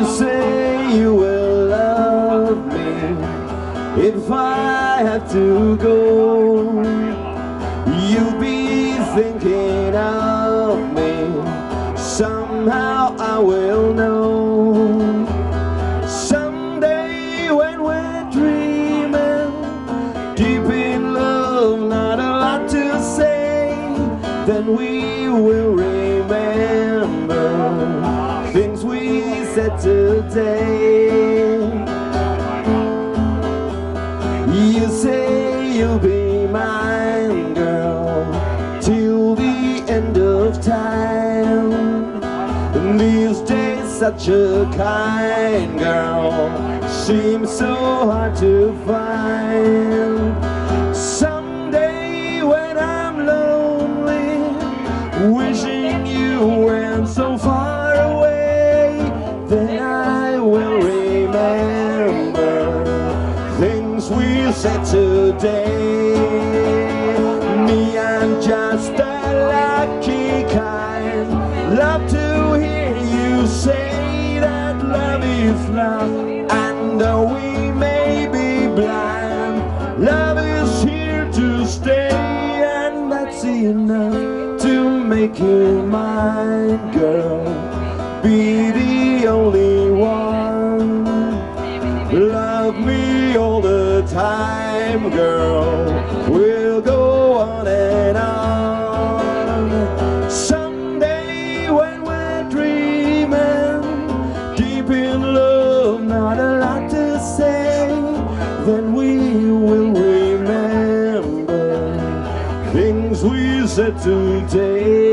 say you will love me if I have to go. You'll be thinking of me, somehow I will know. Someday when we're dreaming, deep in love, not a lot to say, then we will remember things we said today. You say you'll be mine, girl, till the end of time. And these days such a kind girl seems so hard to find. Someday when I'm lonely, wishing you weren't so far away, then I will remember things we said today. Me, I'm just a lucky kind, love to hear you say that love is love, and though we may be blind, love is here to stay, and that's enough to make you mine, girl. Be the only one, love me all the time, girl. We'll go on and on. Someday when we're dreaming, deep in love, not a lot to say, then we will remember things we said today.